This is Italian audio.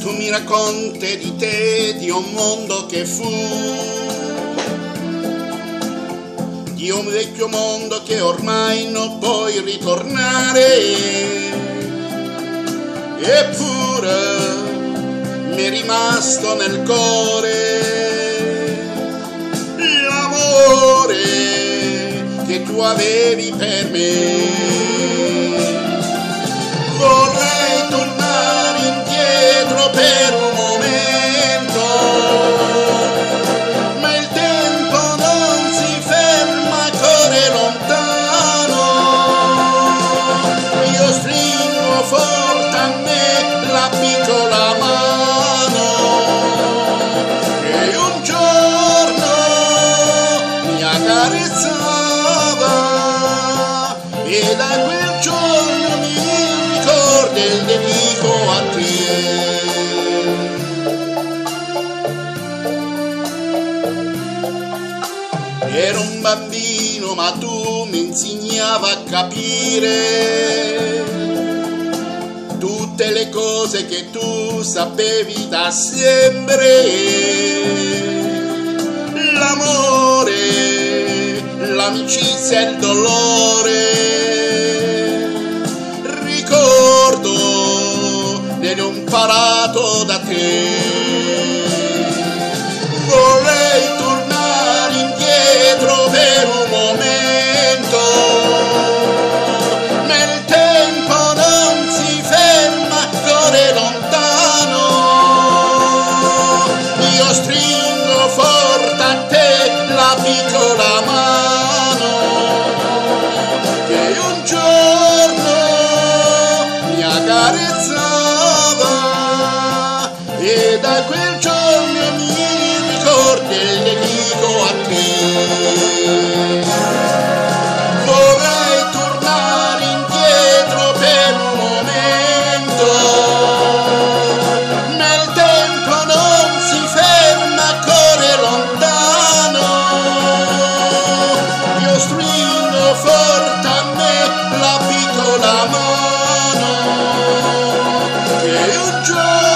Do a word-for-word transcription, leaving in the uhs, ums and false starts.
Tu mi racconti di te, di un mondo che fu, di un vecchio mondo che ormai non puoi ritornare. Eppure mi è rimasto nel cuore l'amore che tu avevi per me. Vorrei tornare indietro per un momento, ma il tempo non si ferma, corre lontano. Io stringo forte a me la piccola mano che un giorno mi accarezzava, e da quel giorno mi ricordo e dedico a te. Ero un bambino ma tu mi insegnavi a capire tutte le cose che tu sapevi da sempre. L'amore, l'amicizia e il dolore, ricordo ne ho imparato da te. Vorrei tornare indietro per un momento, ma il tempo non si ferma, corre lontano. Io stringo forte a te la piccola mano che un giorno mi accarezzava, e da quel giorno mi ricordo e dedico a te. Vorrei tornare indietro per un momento, ma il tempo non si ferma, corre lontano. Io stringo forte a me la piccola mano che un giorno